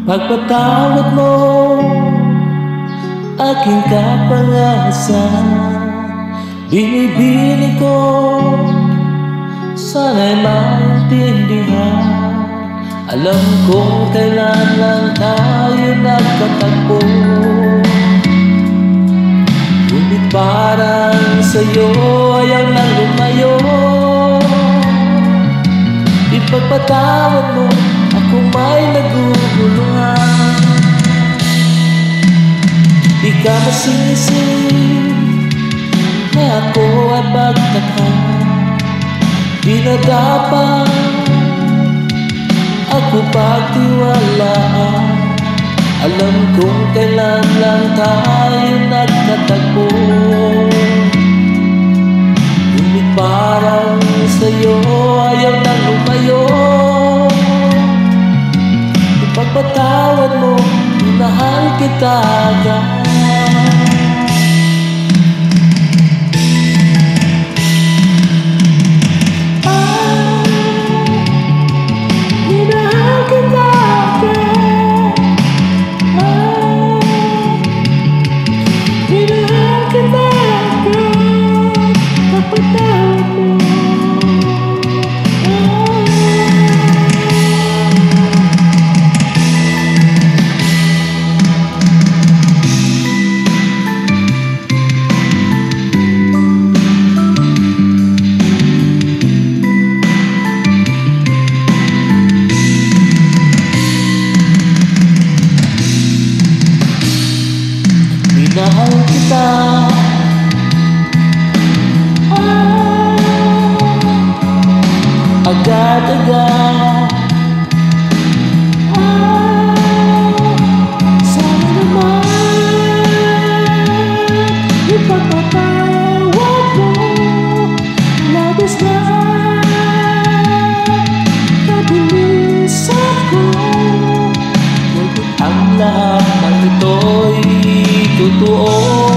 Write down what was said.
Pagpatawad mo, aking kapangasan. Binibili ko, sana'y maintindihan. Alam kong kailan lang tayo nagkatagpo, ngunit parang sa'yo ayaw nang lumayo. Ipagpatawad mo, ako may naguguluhan. Di ka masisi na ako ay pagtaka. Di na dapat ako pagtiwalaan. Alam kong kailan lang tayo nagkatagpo, ngunit parang sa'yo ayaw nang lumayo. Ipagpatawad mo, minahal kita agad. Minahal kita, agad-agad. Sana naman ipagpatawad mo. Labis na kabilisan ko, ngunit ang lahat ng ito'y totoo.